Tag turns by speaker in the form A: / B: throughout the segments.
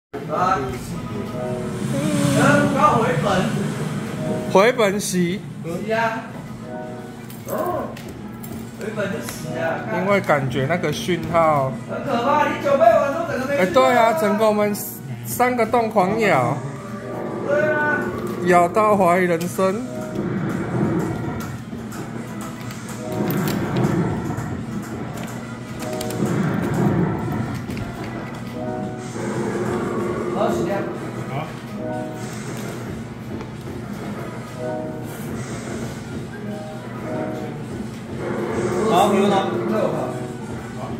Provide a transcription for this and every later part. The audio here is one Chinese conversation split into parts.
A: 啊，搞回本。
B: 回本洗。
A: 是啊。哦。回本就洗啊。
B: 因为感觉那个讯号。
A: 很可怕，你9倍完之后整个没。
B: 对啊，整个我们3个洞狂咬。
A: 对啊。
B: 咬到怀疑人生。
A: 好，洗掉。
C: 好。
A: 好，比如呢？好。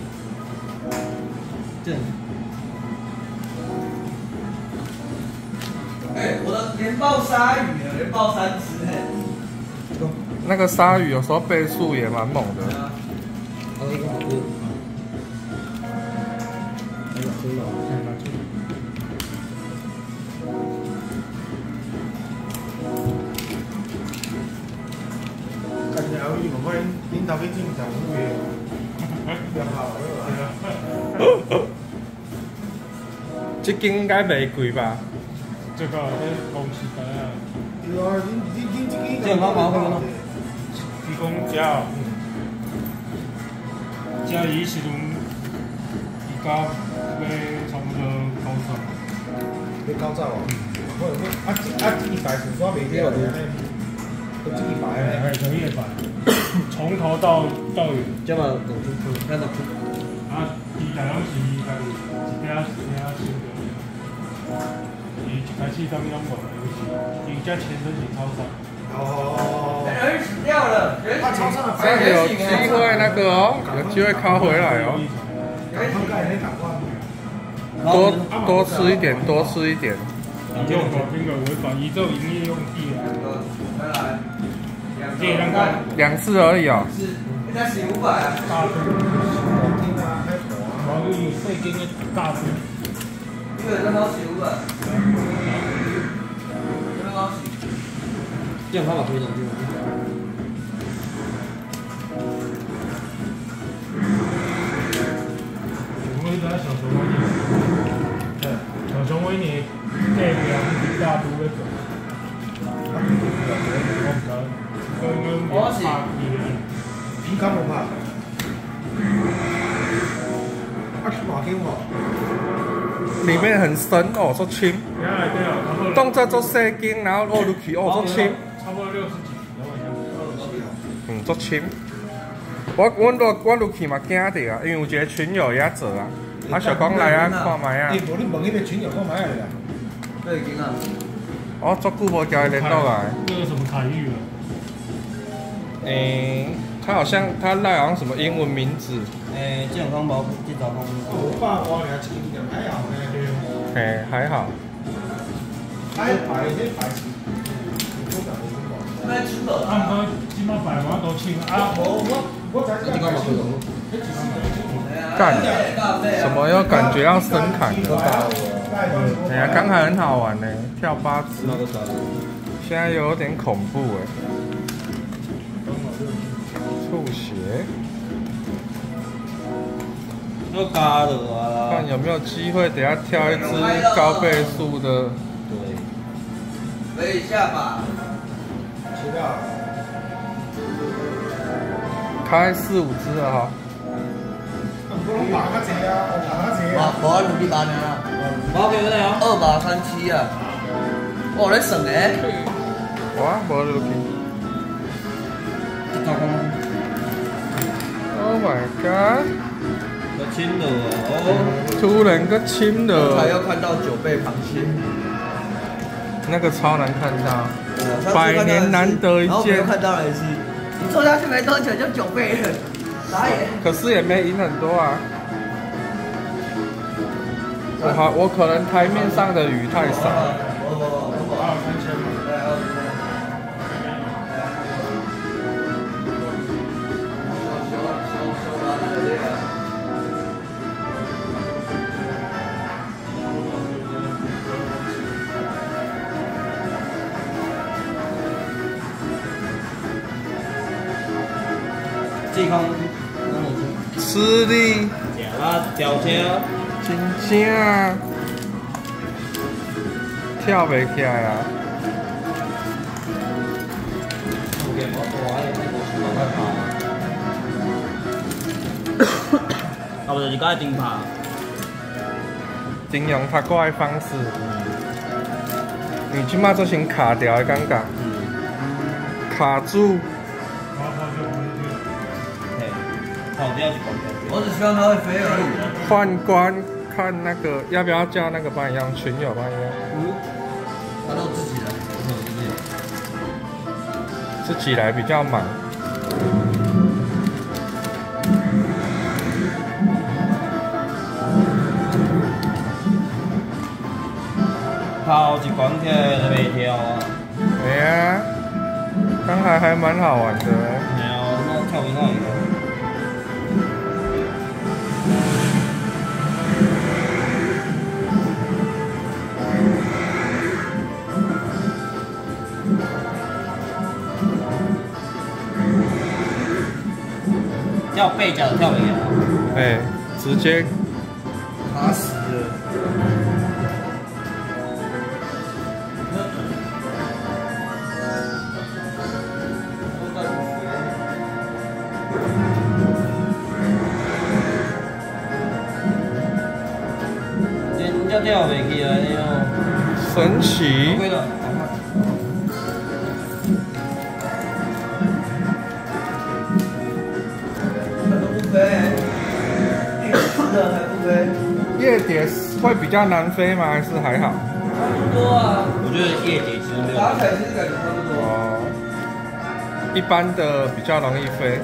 A: 这样。哎，我的连爆鲨鱼了，连爆3只哎。
B: 那个鲨鱼有时候倍速也蛮猛的。
A: 好，一个好吃。哎呀，真的。
C: 感觉后伊慢慢领头去进场务员，变好了。
B: 这间应该袂贵吧？
C: 这个在公司的啊。
D: 对啊，你这个。
A: 这样好麻烦咯。
C: 提供加伊时阵，伊甲要差不多90。
D: 要90哦。这一排是煞袂掉的，都这一排
C: 哎，可以摆，从头到尾。
A: 这嘛弄清楚，看到。
C: 啊，伊大拢是家己一点收着。伊一开始啥物拢无，就是伊才前身是超商。
D: 哦。
A: 人死掉了，人死。
B: 这样有机会那个哦，有机会靠回来哦。多吃一点，多吃一点。
C: 用保这个违反宇宙营业用地啊。
A: 来。
C: 这两个。
B: 2次而已哦。
A: 是，人家洗500啊。
C: 大猪。然后有细间的大猪。
A: 这个真好洗500。真好洗。这样方法可以弄定。
C: 我们在小熊维尼，对，小熊维尼这边是大都在走，我怕
D: 平康不怕，去马给我。
B: 里面很深哦，做深。动作做细间，然后落入去哦，做深。
C: 差不多60几，
B: 做深。我入去嘛惊着啊，因为有一个群友也做啊，想讲来啊看卖啊。
D: 你问迄个群友看卖啊？
A: 对，经啊。
B: 我足久无交伊联络来。
C: 那个什么凯玉啊？
B: 他好像什么英文名字？
A: 健康包这早方。
D: 我爸我俩吃一点还好呢。
B: 还好。
D: 排是。
A: 那吃的。
C: 他们起码百万都清啊！
D: 我才知道。
B: 干，什么要感觉要深砍的？哎呀，刚才很好玩呢，跳8只，现在有点恐怖哎。吐血。
A: 要加的啊！
B: 看有没有机会，等下跳一只高倍速的。
A: 对。可以下吧。
D: 知道。
B: 开4、5只了哈。
D: 我马较济啊，我马较济啊。
A: 我努力8年啊。我给你啊，2把37啊。哦，你省诶。
B: 哇，无入去。Oh my god！
A: 亲了哦。
B: 突然个亲了。
A: 才要看到9倍螃蟹。
B: 那个超难看到。100年难得一见。
A: 看到了一次。你做下去没多久就9倍了。傻眼。
B: 可是也没赢很多啊。我可能台面上的鱼太少。
A: 健康。
B: 吃力。
A: 啊，掉车。
B: 真正。 跳不起来啊。
A: 啊，不就是该顶拍。
B: 顶用较怪的方式。你即马做成卡掉的感觉。卡住。
A: 我只希望它会飞而已。
B: 宦官看那个要不要叫那个帮你用群友帮你用？
A: 他都自己来。
B: 自己来比较忙。
A: 跑一关起来都袂跳啊。
B: 对啊，刚才还蛮好玩的。
A: 没有，那跳不上一个。跳背脚跳不了。
B: 哎，直接
A: 卡死了。人跳袂起来哦。
B: 神奇。夜蝶会比较难飞吗？还是还好？
A: 差不多啊。我觉得夜蝶其实没有。打起来其实感觉差不多。
B: 哦。一般的比较容易飞。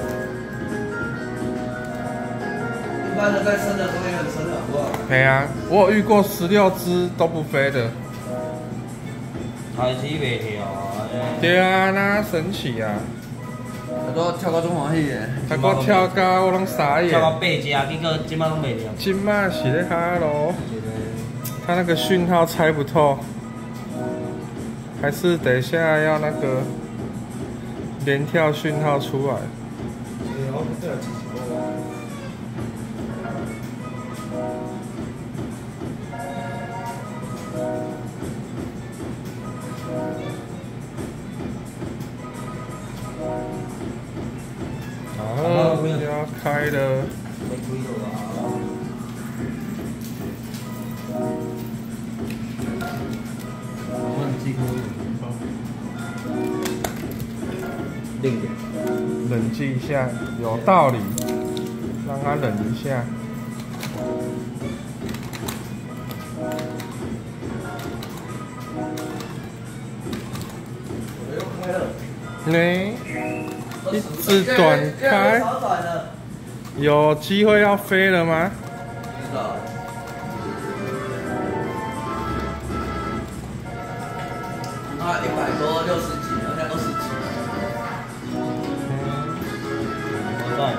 A: 一般的在深的时候也很深的，好不好？
B: 对啊，我有遇过16只都不飞的。
A: 还是袂跳啊！
B: 对啊，那神奇啊！
A: 我跳到中华戏耶，
B: 还我跳到我拢傻眼。
A: 跳到背只，结果今麦拢袂跳。
B: 今麦是咧哈喽。他那个讯号猜不透，还是等一下要那个连跳讯号出来。要开了。冷静一下，有道理，让他冷一下。你一直短开，有机会要飞了吗？
A: 不知道。啊，100多60几，好像20几。我知道。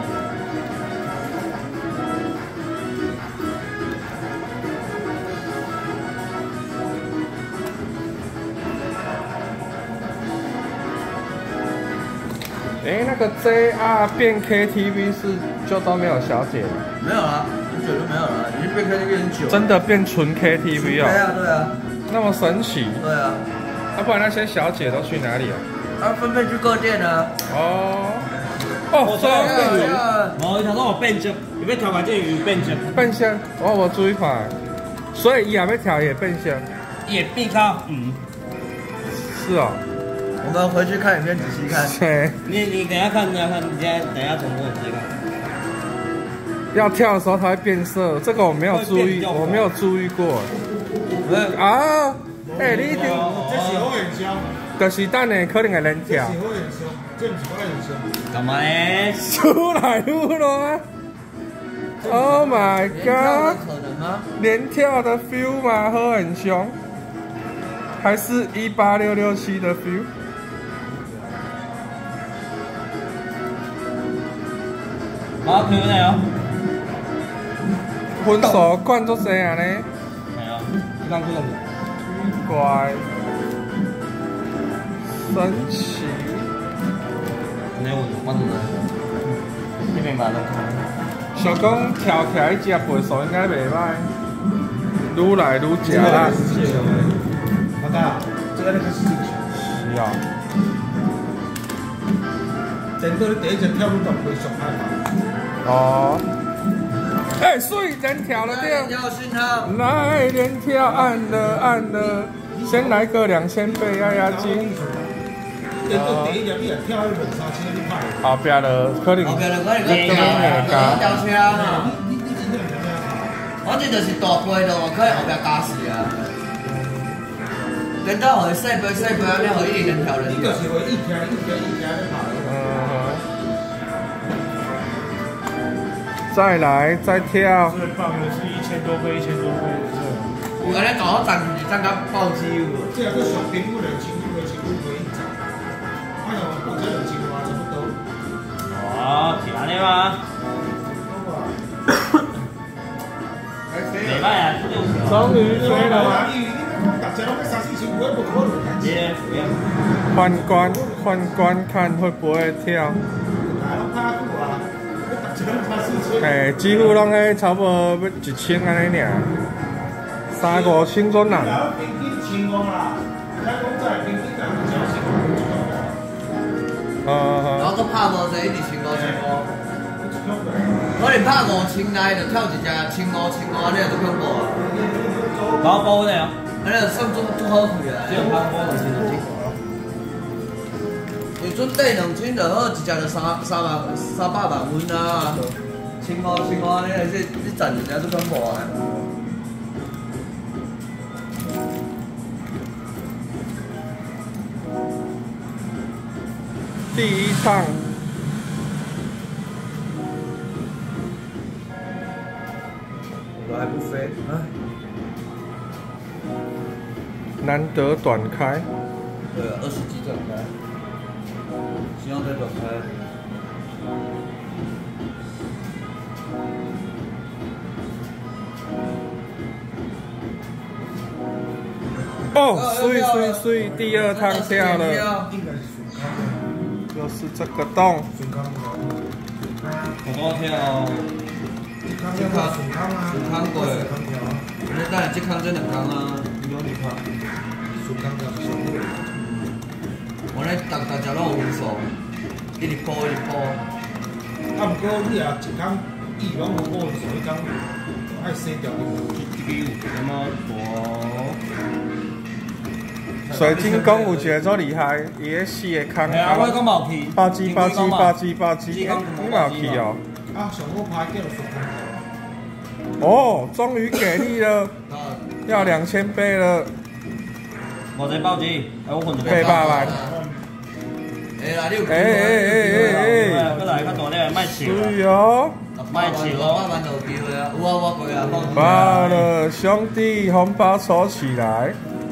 B: 哎，那个 JR 变 KTV 是就都没有小姐了？
A: 没有啦，很久就没有了，已经变 KTV 很久。
B: 真的变纯 KTV 哦？
A: 对啊，对啊。
B: 那么神奇？
A: 对啊。
B: 不然那些小姐都去哪里啊？
A: 分配去各店啊。
B: 哦。哦，终于。
A: 我头先我变相，有要跳完这有变相。
B: 变相，我无注意看。所以伊也要跳也变相。
A: 也变高，
B: 是哦。
A: 我们回去看影片仔细看。
B: 对。
A: 你等一下看，等一下看，你现在等一下重播，你再看。
B: 要跳的时候它会变色，这个我没有注意，我没有注意过。啊，哎，你一定。
C: 这是好现象。
B: 就是等下可能会连跳。
C: 这是好现象，这不是好现象。
A: 干嘛呢？
B: 出来了 ！Oh my god！
A: 可能吗？
B: 连跳的 feel 吗？喝很凶，还是18667的 feel？
A: 好，开不了。
B: 分数灌足侪啊呢？
A: 系啊，你刚开了没？
B: 怪，神奇。
A: 你有关注的？这边吧，
B: 想讲跳起来只倍数应该袂歹，愈来愈食啦。
D: 噶，这个那个是正常。
B: 是啊。
D: 真到你第一只跳你就唔会上海嘛。
B: 哦。哎，水人跳了掉。来连跳，按了，先来个2000倍压压惊。
D: 真到第一日你也跳2、3千，你拍。
B: 后壁了，可能。
A: 后壁了可能加吊车嘛。反正就是大杯咯，可能后壁加时啊。等到互伊细杯安尼，互伊一直跳。
D: 你就是会一天咧拍。
B: 再来，再跳。
C: 最棒的是1000多倍，
A: 有安尼搞到站到爆机有无？
D: 这个上平均2000块1站，哎呦，或者2000块差不多。
E: 哦，是安尼吗？袂歹啊，
B: 终于飞了。宦官看会不会跳？哎，几乎拢喺差不多要1000安尼尔，3、5千左右。
A: 然后都拍无济，一直1500。我连拍5000来就跳一只1500，安尼就恐怖啊！
E: 搞包的啊，
A: 安尼就算做好去啊。
E: 只有拍包2000就
A: 你准备2000就好，一只就300万蚊啊！1500安尼，你赚一只都恐怖啊！
B: 第一趟。
A: 还不飞啊！
B: 难得短开。
A: 对，20几短开，希望再短开。
B: 哦，水，第2趟跳了，就是这个洞。
E: 我刚跳。
A: 这康过，你等下这康这2康啊，你拢2康。我咧大家拢有分数，一直补。
D: 啊，不过你啊，1康伊拢无补，所以讲爱洗掉
E: 这个有什么
B: 水晶宫有一个足厉害，伊个4个康。
E: 啊，我讲冇去。
B: 暴击，你冇去哦。
D: 啊，上好拍叫水康。
B: 哦，终于给力了，要2000倍了。
E: 我在报机，我混
B: 800万。
E: 过来，较大咧，卖笑。
B: 对哦。
E: 卖笑
A: 600万就有机会啊！有啊，我过啊，放心。
B: 罢了，兄弟，红包抽起来。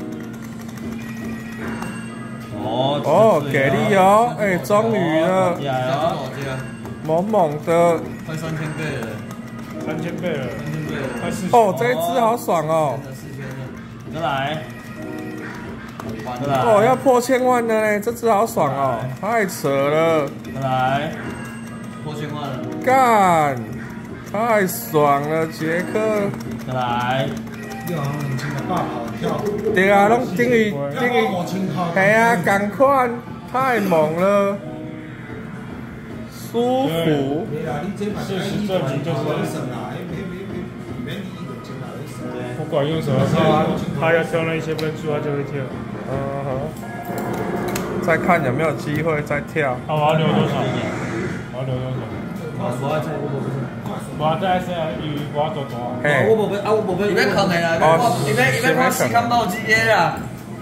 B: 哦，给力哦！哎，终于了。猛猛的。
A: 快3000倍了。
C: 3000倍了，快4000。
B: 哦，这一只好爽哦！
E: 再来，
B: 哦，要破1000万了嘞！这只好爽哦，太扯了！
E: 再来，
A: 破1000万了！
B: 干，太爽了，杰克！
E: 再来，
B: 对啊，拢等于，系啊，赶快，太猛了，舒服。
C: 事实证明就是不管用什么他要跳那些分数，他就会跳。
B: 再看有没有机会再跳。
C: 啊，我要留多少？我再说啊，我要多少？
B: 嘿，
A: 我无要，伊要坑的啦，伊要看时间报机的啦。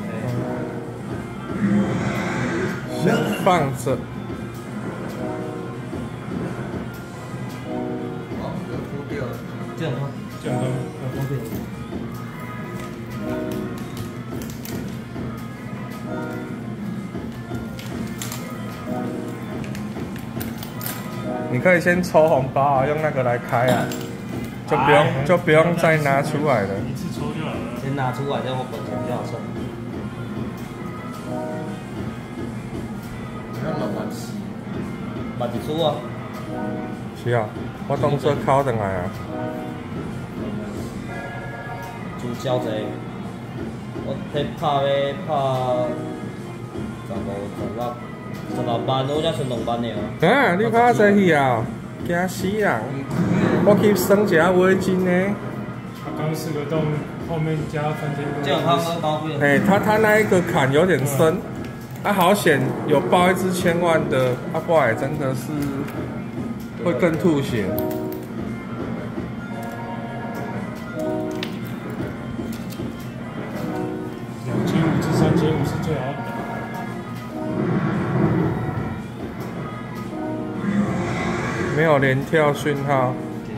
B: 放着。
A: 这样吗？
C: 这样的。
B: 你可以先抽红包啊，用那个来开啊，就不用再拿出来了。
C: 一次抽就好了。
E: 先拿出来，这样我本钱比较好算。6万4，6万1出啊？
B: 是啊，我当做考转来啊。
E: 主交贼。 我在拍要拍15班，我才剩2班的哦。
B: 啊，你拍这去啊？惊死人！我去算一下围巾呢。
C: 刚4个洞，后面加3千多。
E: 这样他们高贵。
B: 哎，他那一个坎有点深，啊，好险有报一支1000万的，啊，不然真的是会更吐血。
C: 2500至3500是最好的。
B: 没有连跳讯号。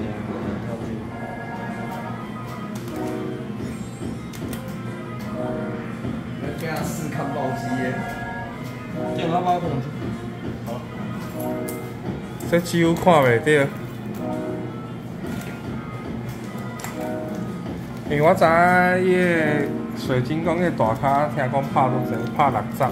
A: 这样试看暴击耶。
E: 这个包可能。
C: 好。
B: 这几乎看袂到。因为我知影伊个水晶宫个大卡，听讲拍都侪拍60。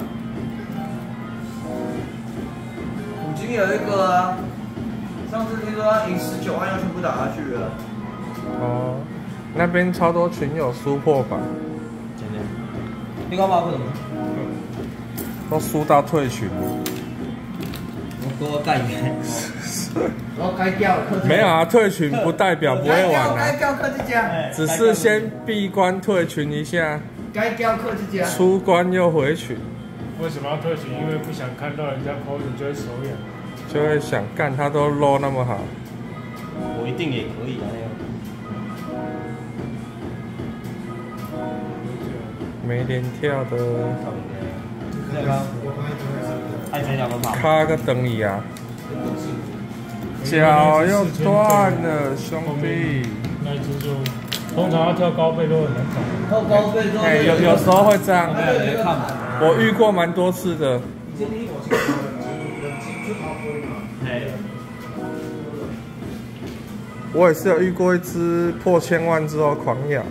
A: 五金有一个啊，上次听说他赢19万，要全部打下去了。
B: 哦，那边超多群友输破百，
E: 真的。你讲包可能？
B: 都输到退群了。
E: 我改改。
A: 我该掉了，
B: 没有啊，退群不代表不会玩
A: 该
B: 啊，
A: 掉客之家，
B: 只是先闭关退群一下，
A: 该掉客之家。
B: 出关又回群，
C: 为什么要退群？因为不想看到人家 PO 你就会手痒。
B: 就会想干他都 low 那么好，
E: 我一定也可以啊，
B: 没连跳的，
E: 那个。爱谁两个跑？
B: 卡个等椅啊，脚又断了，兄弟。
C: 那一只就通常要跳高背都很难打。
A: 跳高背之后，
B: 哎，有时候会这样，
E: 没看嘛。
B: 我遇过蛮多次的。我也是有遇过一只破1000万之后狂咬，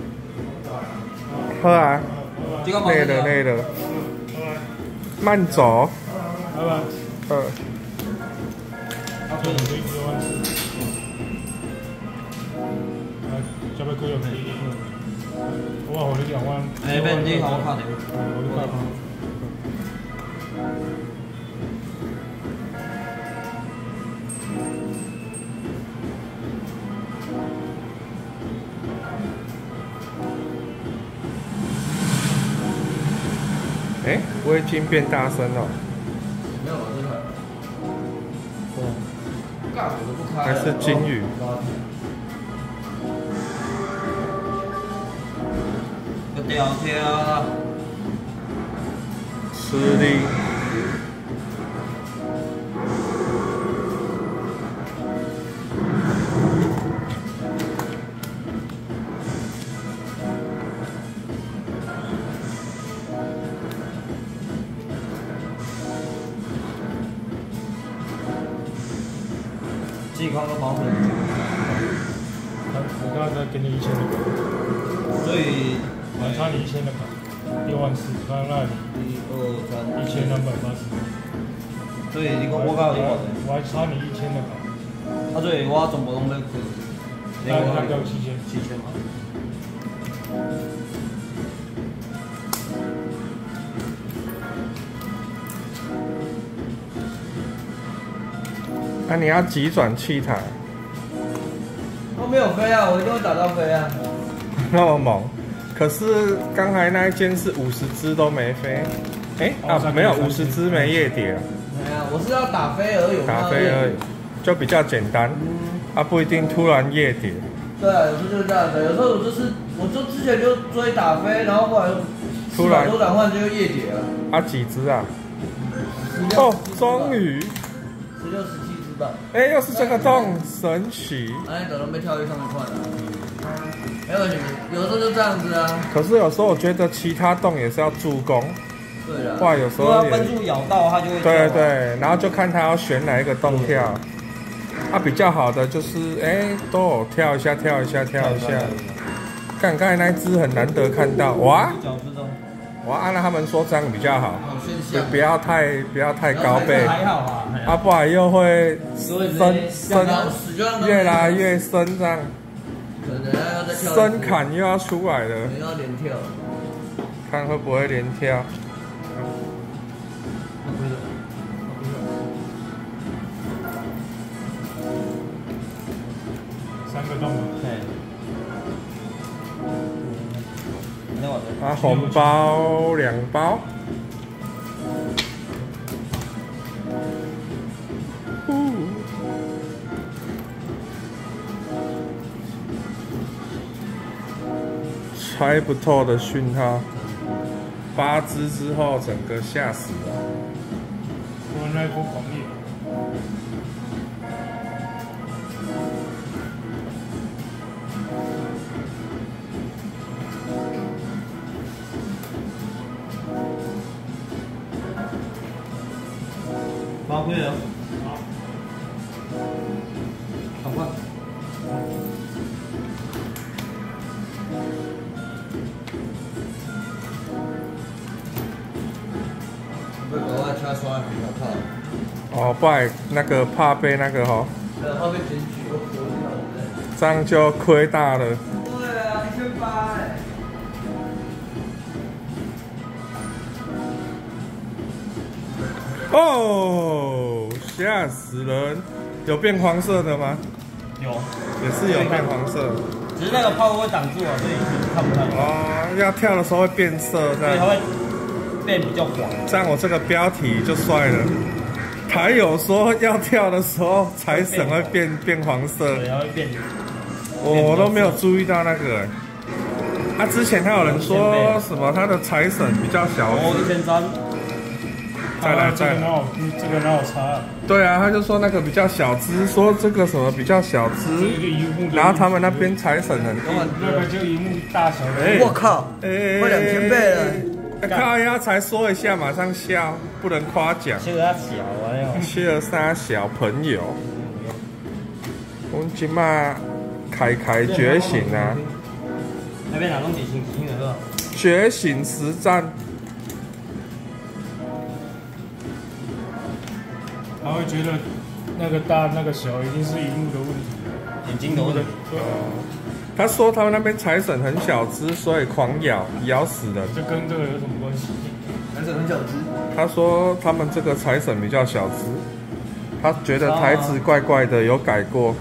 B: 喝啊，累了，慢走，
C: 拜拜。他退你1万4。下边可以有可以。我你2万。
E: 哎，别你好看的。
C: 我你看。
B: 哎，我已经变大声了。
A: 没有，这台。干我都不开。
B: 还是金鱼。
E: 个吊跳。
B: 吃力。
E: 健康的保险。
C: 我刚才给你1000的卡，
E: 所以
C: 还差你1000的卡，1万4，刚刚那里
E: 1、2、3、
C: 1280。
E: 所以你讲我刚有多少？
C: 我还差你1000的卡。
E: 啊，所以我全部拢要去。
C: 那掉7000。
E: 7000嘛。
B: 那你要急转气塔，
A: 我没有飞啊，我一定会打到飞啊。
B: 那么猛。可是刚才那一间是50只都没飞，哎啊没有50只没夜蝶啊，
A: 没有，我是要打飞而已。
B: 打飞而已，就比较简单。啊不一定突然夜蝶。
A: 对啊，有时候就是这样的，有时候我就之前就追打飞，然后后来
B: 突然
A: 多转换就夜蝶了。
B: 啊几只啊？哦，终于。
A: 16、17只吧。
B: 哎，又是这个洞，神奇。
A: 哎，等到被跳跃上面换了。没有你们有时候就这样子啊。
B: 可是有时候我觉得其他洞也是要助攻。
A: 对的。
B: 哇，有时候也。
E: 分数咬到它就会。
B: 对对，然后就看他要选哪一个洞跳。啊，比较好的就是哎，都有跳一下。看刚才那一只很难得看到，哇！我按照他们说这样比较好，就不要太高倍，
E: 还好啊，
B: 啊，不然又会深越来越深这样。
A: 可能要再跳。
B: 深砍又要出来了，
A: 可能要连跳。
B: 看会不会连跳。
C: 3个洞吗？
B: 啊，红包2包。猜不透的讯号，8只之后整个吓死了。
C: 我那股狂烈。
A: 包会了。
C: 好。
A: 赶快。不额外掐刷比较套。
B: 哦，不然那个怕被那个吼，
A: 后面检举我昨天
B: 这样就亏大了。
A: 对啊，1800哎。
B: 哦，吓死人！有变黄色的吗？
F: 有，
B: 也是有变黄色。
F: 只是那个泡会挡住啊，所以看不到。
B: 哦，要跳的时候会变色，这样。
F: 所以它会变比较黄。
B: 这样我这个标题就帅了。还有说要跳的时候财神会变黄色，
F: 对，它会变。
B: 我都没有注意到那个。啊，之前还有人说什么他的财神比较小只。
F: 1300。
B: 再来。
C: 这个哪有差？
B: 对啊，他就说那个比较小只，说这个什么比较小只，然后他们那边财神很多。
C: 那个就荧幕大小的。
A: 我靠，快2000倍了！
B: 靠呀，才说一下马上笑，不能夸奖。
F: 切他小啊，
B: 切杀小朋友。我们今嘛凯觉醒啊！
F: 那边哪东西新的是
B: 觉醒实战。
C: 他会觉得那个大那个小一定是荧幕的问题，
F: 眼睛的问题。
B: 他说他们那边财神很小只，所以狂咬死人。
C: 这跟这个有什么关系？
A: 财神很小只。
B: 他说他们这个财神比较小只，他觉得台词怪怪的，有改过。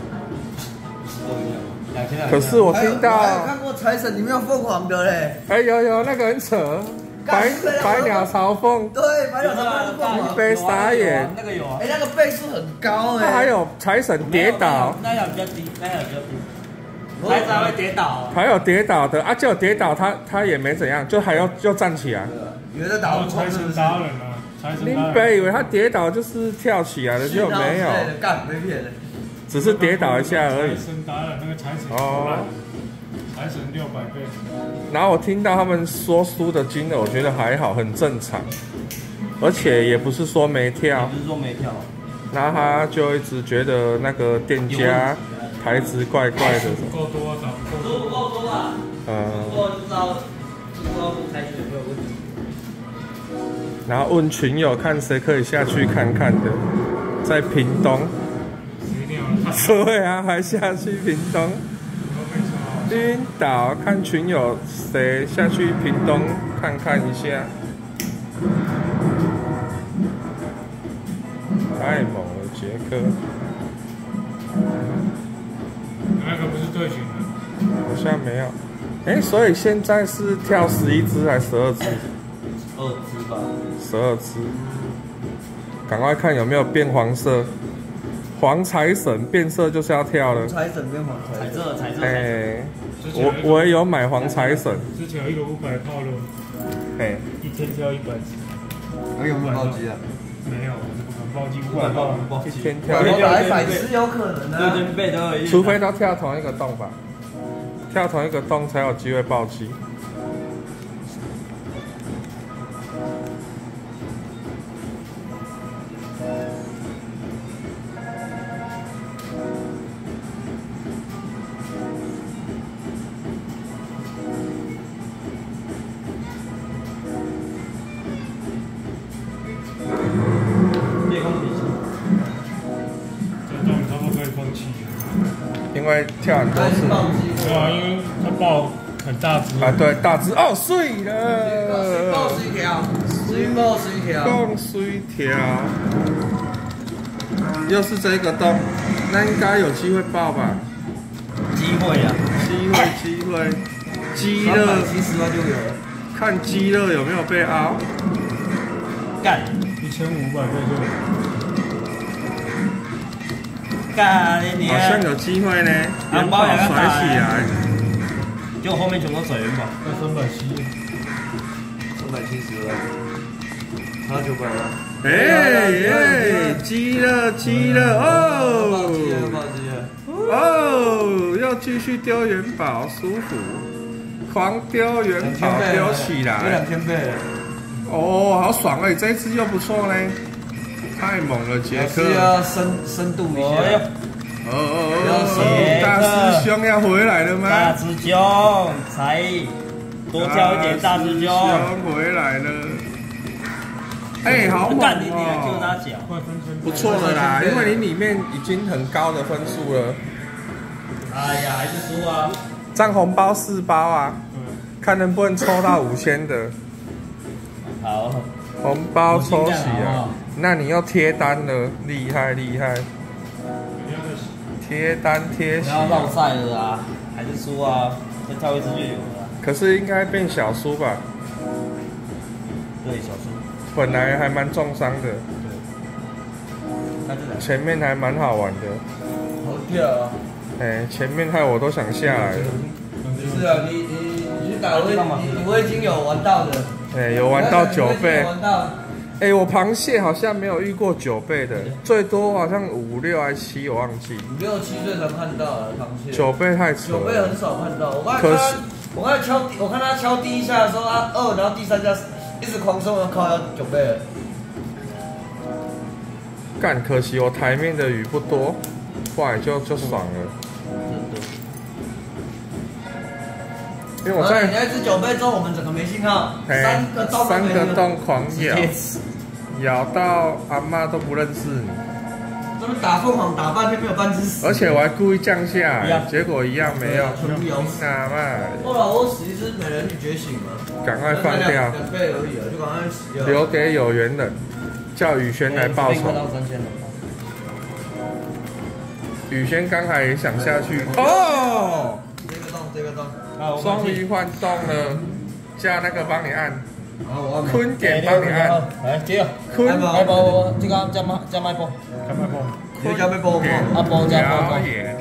B: 可是我听到，
A: 我还有看过财神里面有凤凰的嘞。
B: 哎，有那个很扯。百鸟朝凤，
A: 对，百鸟朝凤，
B: 一杯傻眼，
F: 那个有啊，
A: 哎，那个倍数很高哎。
B: 还有财神跌倒，
F: 那条比较低，那条比较低，财神会跌倒，
B: 还有跌倒的啊，就跌倒他也没怎样，就还要就站起来。
A: 以为在打
C: 财神达人啊，财神。
B: 林北以为他跌倒就是跳起来了，结果没有，
A: 干没骗人，
B: 只是跌倒一下而已。
C: 财神达人那个财神
B: 哦。
C: 财神600倍。
B: 然后我听到他们说输的金额，我觉得还好，很正常，而且也不是说没跳，
F: 不是说没跳。
B: 然后他就一直觉得那个店家台词怪怪的。
C: 不够多，找不够多。
F: 不够多啊。不够就知道台词有没有问题。
B: 然后问群友看谁可以下去看看的，在屏东。对啊，还下去屏东。晕倒，看群友谁下去屏东看看一下，太猛了，杰克。
C: 那个不是对群的，
B: 好像没有。哎，所以现在是跳11只还是12只
F: ？2只吧。
B: 12只。赶快看有没有变黄色。黄财神变色就是要跳了。
A: 财神变黄财神。
F: 彩色。
B: 哎，我也有买黄财神。
C: 之前有一个500炮的，
B: 哎，
C: 一天跳100次。
A: 还有没有暴击啊？
C: 没有，不可能暴击500炮，
B: 一天跳
A: 100次有可能啊。
F: 对对对，
B: 除非都跳同一个洞吧，跳同一个洞才有机会暴击。因为跳很多次，
C: 对啊，因为它爆很大只
B: 啊，对，大只哦，碎了，
A: 爆水条，水爆水条，
B: 放水条，又是这个洞，那应该有机会爆吧？
F: 机会啊，
B: 机会，鸡肋
A: 370万就有了。
B: 看鸡肋有没有被凹？
C: 1500
F: 干
C: 倍就有。
F: 干你
B: 好像有机会呢，元宝甩起来，
F: 结果后面全部水元宝，
C: 那370，
A: 370万，差900万。
B: 哎，鸡肋哦！哦，要继续丢元宝，舒服，狂丢元宝，丢起来
A: ，2000倍了。
B: 哦，好爽哎！这一只又不错嘞，太猛了，杰克！
A: 要深度一些。
B: 大师兄要回来了吗？
F: 大师兄，才多挑一点，大师兄
B: 回来了。哎，好猛
F: 干你还救
B: 哦！
F: 他脚，
B: 不错的啦，因为你里面已经很高的分数了。
F: 哎呀，还是输啊！
B: 占红包4包啊，看能不能抽到5000的
F: 好，
B: 红包抽起来。那你又贴单了，厉害！贴单贴起
F: 不要绕赛了啊，还是输啊，再跳一次就有了。
B: 可是应该变小输吧？
F: 对，小输。
B: 本来还蛮重伤的，前面还蛮好玩的。
A: 好跳啊！
B: 哎，前面害我都想下来了。
A: 是啊，你去打我已经有玩到的。
B: 哎，有玩到9倍。
A: 玩到。
B: 哎，我螃蟹好像没有遇过9倍的，最多好像5、6还7，我忘记。
A: 5、6、7岁才看到的螃蟹。
B: 9倍太扯了。
A: 9倍很少看到，我看他敲第一下的时候，他2，然后第3下一直狂送，靠要9倍了。
B: 干，可惜我台面的鱼不多，后来就爽了。因为我在
A: 你那只9倍之后，我们整个没信号，3个洞
B: 狂咬到阿妈都不认识你。
A: 这边打凤凰打半天没有半只死，
B: 而且我还故意降下来，结果一样没有，
A: 全部咬死。
B: 那嘛，
A: 后来我死一只美人鱼觉醒了，
B: 赶快放掉
A: 2倍而已啊，就赶快死掉。
B: 留给有缘人，叫宇轩来报仇。宇轩刚才也想下去哦。
A: 这个洞，
B: 终于换洞了，叫那个帮你按，坤点帮你按，
F: 来接，
B: 坤，
F: 来波，这个加麦波，
A: 你加麦波，
F: 阿波加波，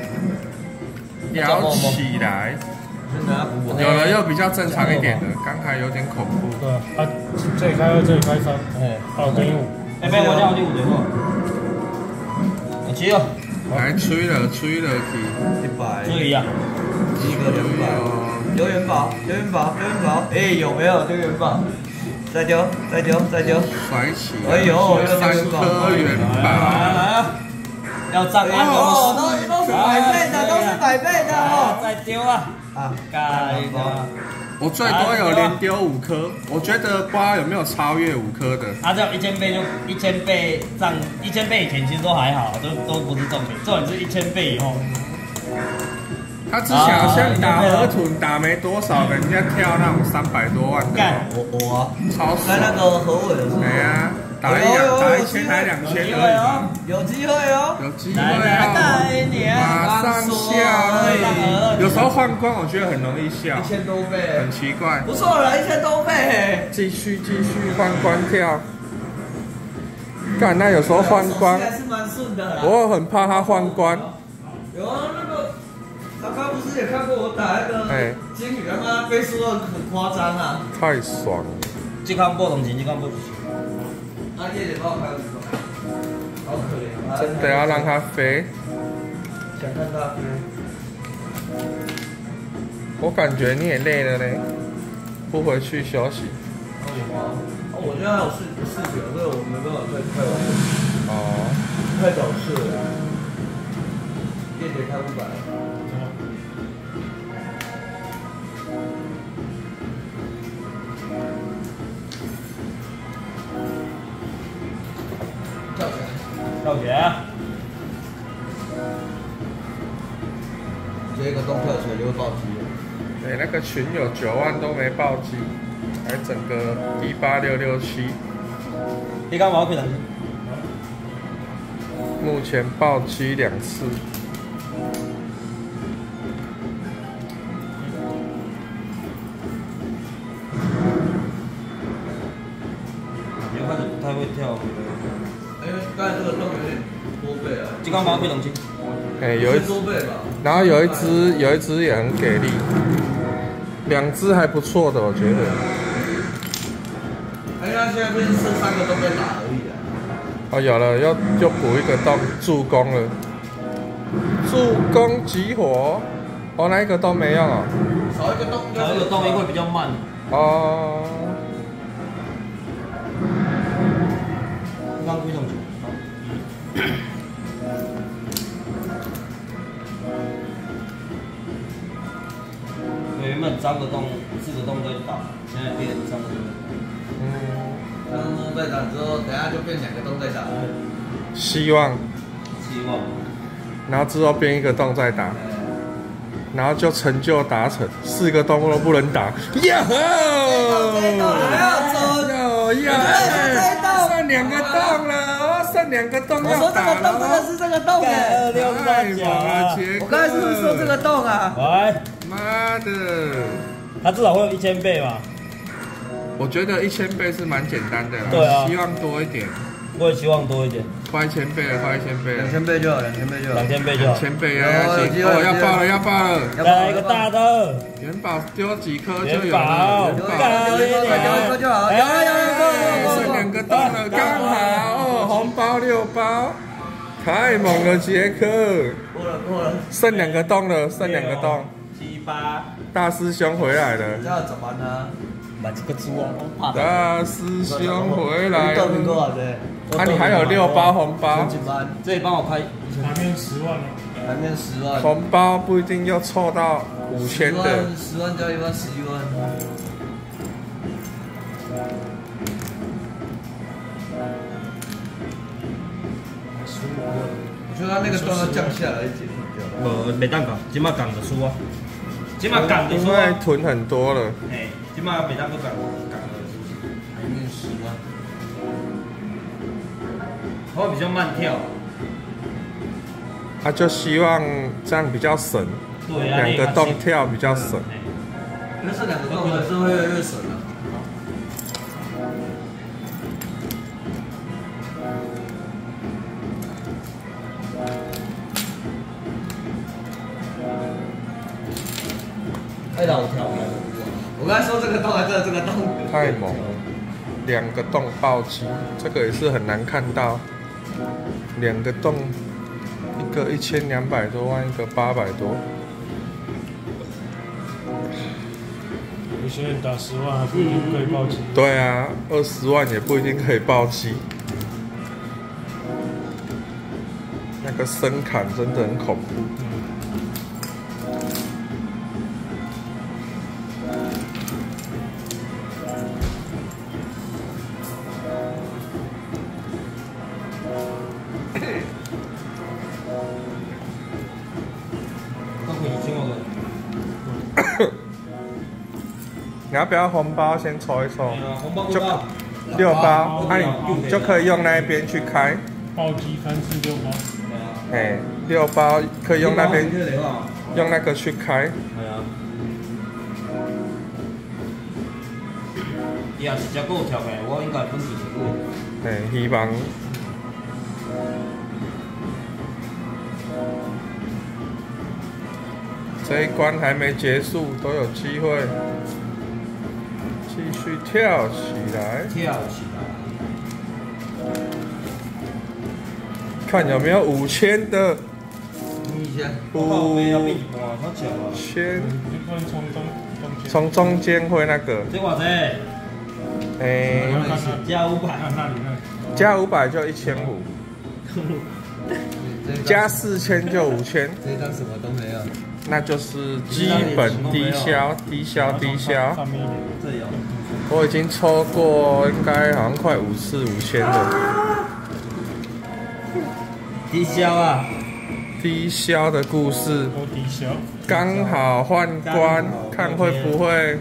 B: 摇起来，有了又比较正常一点的，刚才有点恐怖。
C: 对啊，这里开2，这里开3，好等于5。
F: 哎，别我叫第5对不？我接哦。
B: 来吹了去
A: 100，
F: 注意啊，
A: 一个200，留元宝，哎，有没有留元宝？再丢，
B: 甩起来，
A: 哎呦
B: 3颗元宝，
F: 来啊，要站安
A: 哦，都是100倍的哦，
F: 再丢啊，盖的。
B: 我最多有连丢5颗，我觉得不知道有没有超越5颗的。
F: 他这样1000倍就1000倍上1000倍以前其实都还好，都不是重点，重点是1000倍以后。
B: 他之前好像打河豚打没多少，人家跳那种300多万的。
F: 干
A: 我
B: 超
A: 在那个河尾的时候。
B: 对呀，打1000还2000而已嘛。
A: 有机会哦，
B: 马上笑。有时候换光，我觉得很容易笑
A: ，1000多倍，
B: 很奇怪。
A: 不错了，1000多倍。
B: 继续换光跳。干，那有时候换光，
A: 还是蛮顺的啦。
B: 我很怕他换光。
A: 有啊，那个刚刚不是也看过我打那个金鱼，他妈飞速很夸张啊！
B: 太爽了。
F: 这看不懂钱，这看不懂钱。
A: 他夜里帮我开5个，好可怜。
B: 真的要让它飞。
A: 想看它飞。
B: 我感觉你也累了呢，不回去休息。
A: 我现在还有4点，所以我没办法再开完。
B: 哦。
A: 太早睡了。夜里开500。
F: 跳起来！
A: 这个洞跳起来就就会暴击。
B: 对，那个群有9万都没暴击，还整个18667。
F: 你刚毛皮人，
B: 目前暴击2次。
F: 你开始不太会跳。
A: 因为刚才这个洞有点多倍啊。
F: 金刚毛皮冷静。
B: 哎，有一
A: 多倍吧。
B: 然后有一只也很给力，2只还不错的，我觉得。
A: 哎，他现在不是剩3个洞在打而已啊。
B: 哦，有了，又补一个洞助攻了，助攻激活。哦，那一个都没用哦。
A: 少一个洞，
F: 少一个洞会比较慢。
B: 哦。
F: 金刚龟冷静。原本3个洞、4个洞在打，现在变3个洞。
A: 3个洞在打之后，等下就变2个洞在打。
B: 希望。然后之后变1个洞再打，然后就成就达成，4个洞都不能打。呀吼！剩2个洞了，剩2个洞要打了。
A: 我说这个洞真的是这个洞哎！
B: 太猛了，杰克！
A: 我刚才是不是说这个洞啊？
F: 喂，
B: 妈的！
F: 他至少会有1000倍吧？
B: 我觉得1000倍是蛮简单的啦，
F: 对啊，
B: 希望多一点。
F: 我也希望多一点，
B: 快1000倍了，快1000倍了
A: ，2000倍就好，2000倍就好
F: ，2000倍就好
B: ，2000倍啊！哦，要爆了，要爆了！
F: 再来一个大的，
B: 元宝丢几颗就有
F: 了，
B: 元宝，
A: 丢一颗就好，有，
B: 剩2个洞了，刚好哦，红包6包，太猛了，杰克！
A: 过了，
B: 剩2个洞了，剩2个洞
F: ，7、8，
B: 大师兄回来了，
A: 这要怎么呢？
F: 买这个猪啊！
B: 大师兄回来了，
A: 多少钱？
B: 啊，你还有6包红包，
F: 这里帮我开，
C: 还面10万了，
A: 还面10万，
B: 红包不一定要凑到5000的
A: ，10万加1万11万。我觉得他那个洞要降下来一点。
F: 没当讲，今麦讲的输啊，今麦讲的输啊，
B: 因为囤很多了。
F: 哎，今麦没当个讲的输，
A: 还面10万。
F: 会比较慢跳。
B: 他就希望这样比较省，
F: 对啊
B: ，2个洞跳比较省。
A: 因为这2个洞还是会越来越省的。太老跳了！我刚才说这个洞还是这个洞？
B: 太猛了，2个洞暴击，这个也是很难看到。2个洞，一个1200多万，一个800多。
C: 有些人打10万还不一定可以暴击。
B: 对啊，20万也不一定可以暴击。那个声坎真的很恐怖。你要不要红包先抽一抽？就6包，那你就可以用那一边去开。
C: 暴击3次6包。
B: 哎，6包可以用那边，用那个去开。
F: 系啊。伊也是只够跳的，我应该分几个。
B: 哎，希望。这一关还没结束，都有机会。继续跳起来，
F: 跳起来，
B: 看有没有5000的。5000，从中间会那个。
F: 这偌济？加500，
B: 加500就1500，加4000就5000。
A: 这一张什么都没有。
B: 那就是基本低消，低消。我已经抽过，应该好像快5次5000了。
F: 低消啊！
B: 低消的故事。
C: 低消。
B: 刚好换关，看会不会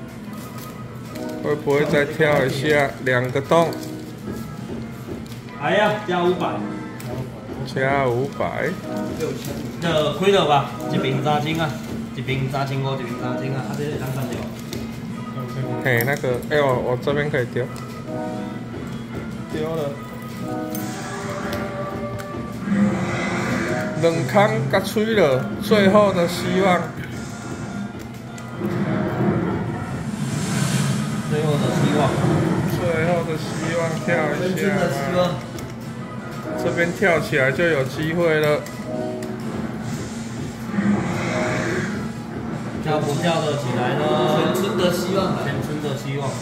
B: 再跳一下2个洞，
F: 哎呀，加500，
B: 加500，
F: 就亏了吧？一边3千啊，一边3500，一边3千啊，啊，这是当3条。
B: 嘿，那个，哎呦，我这边可以丢，丢了。2空甲吹了，最后的希望。
F: 最后的希望。
B: 最后的希望跳一下
A: 的希望。
B: 这边跳起来就有机会了。
F: 跳不跳得起来呢？
A: 全村的希望。
F: 全村的希望。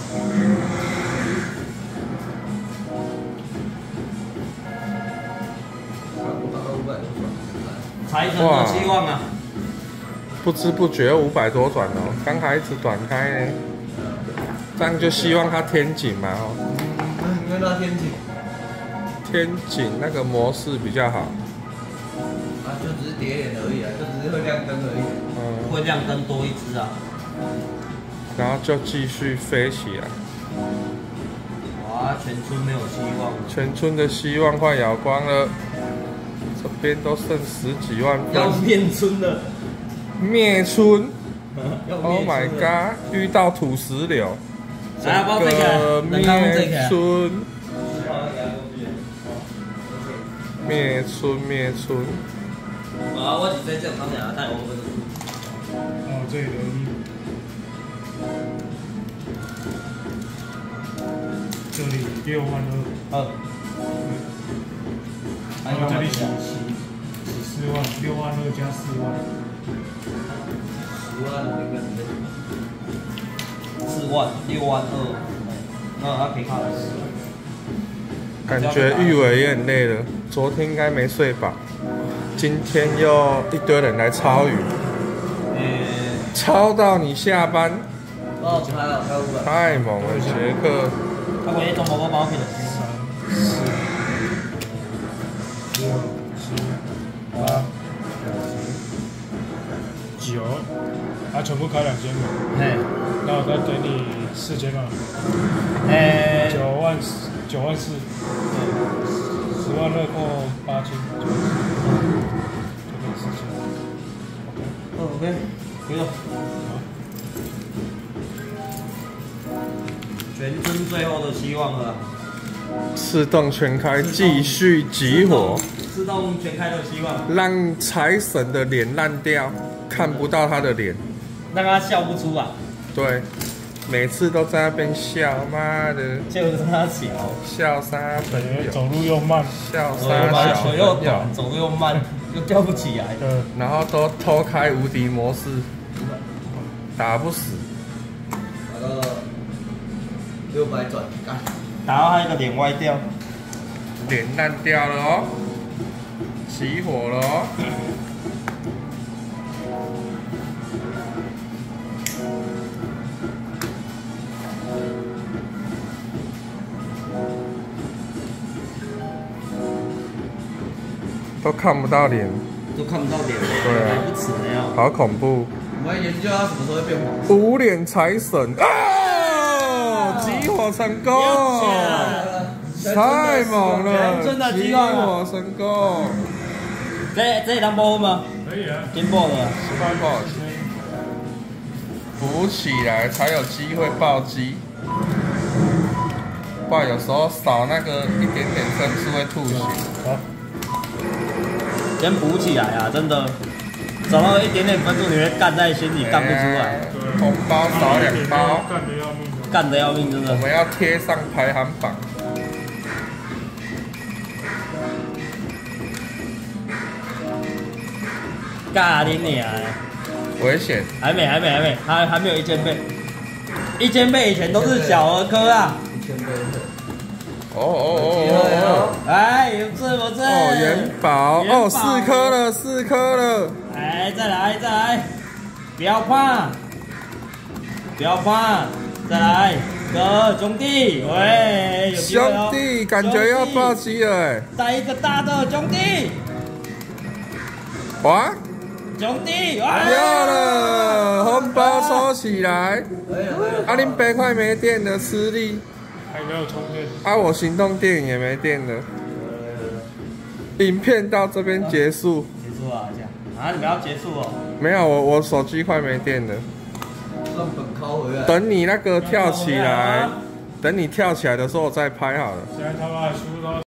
F: 财神的希望啊！
B: 不知不觉500多转哦，刚才一直短开呢，这样就希望它天井嘛哦。
A: 因为它天井。
B: 天井那个模式比较好。
A: 啊，就只是叠脸而已啊，就只是会亮灯而已。
F: 嗯。会亮灯多一只啊。
B: 然后就继续飞起来。
F: 哇，全村没有希望了。
B: 全村的希望快咬光了。这边都剩10几万分，
F: 要灭村了，
B: 灭村 ！Oh my god！ 遇到土石流，
F: 来，包这个
B: 灭村，灭村，灭村。
F: 啊，我是在这方面啊，太我们。
C: 哦，这里这里6万2。然后这里14万，6万2加4万
A: ，10万的那个
F: 4万，6万2，那他可以看了。
B: 感觉玉伟也很累了，昨天应该没睡饱，今天又一堆人来抄鱼，抄到你下班。
A: 哦，拍了，拍500。
B: 太猛了，杰克。
F: 他回去中国包去了。
C: 6、7、8、9，啊，全部开2000嘛。
F: 嘿，
C: 那我再给你4000嘛。9万4，10万2扣8000，就给4000。
F: OK，回了。全村最后的希望了。
B: 自动全开，继续集火。
F: 自动全开的希望。
B: 让财神的脸烂掉，看不到他的脸。
F: 让他笑不出来。
B: 对，每次都在那边笑，妈的。
F: 就是他小。笑
B: 杀朋友。
C: 走路又慢。
B: 笑杀小
F: 腿又短，走路又慢，又吊不起来。
B: 然后都偷开无敌模式，打不死。
A: 打到600转，干。
F: 打到他一个脸歪掉，
B: 脸烂掉了哦，起火了哦。都看不到脸，
F: 都看不到脸，
B: 对啊，
F: 不齿的呀，
B: 好恐怖。
A: 我们研究它什么时候会变黄色。
B: 无脸财神啊！集火成功，太猛了！集火成功。
F: 这能播吗？
C: 可以啊，
F: 先播了。
B: 浮起来才有机会暴击，不然有时候少那个一点点分数会吐血。
C: 好，
F: 先补起来啊！真的，少到一点点分数，你会干在心里，干不出来。
B: 红包少2包，
F: 干得要命，真的。
B: 我们要贴上排行榜。
F: 尬你娘！
B: 危险！
F: 还没，还没有1000倍，1000倍以前都是小儿科啊。
A: 1000倍。
B: 哦！
F: 哎，不是。
B: 哦，元宝，哦，4颗了。
F: 哎，再来，不要怕，再来，哥兄弟，喂，有机会哦。
B: 兄弟，感觉要暴击了哎！
F: 再一个大的兄弟。
B: 哇！
F: 兄弟，
B: 要了，红包收起来。
A: 可以了，
B: 啊，恁爸快没电了，吃力。
C: 还没有充电。
B: 啊，我行动电影也没电了。影片到这边结束。
F: 结束啊，这样啊，你们要结束哦？
B: 没有，我手机快没电了。
A: 让本拷回来。
B: 等你那个跳起来，等你跳起来的时候我再拍好了。
C: 现在他妈输到。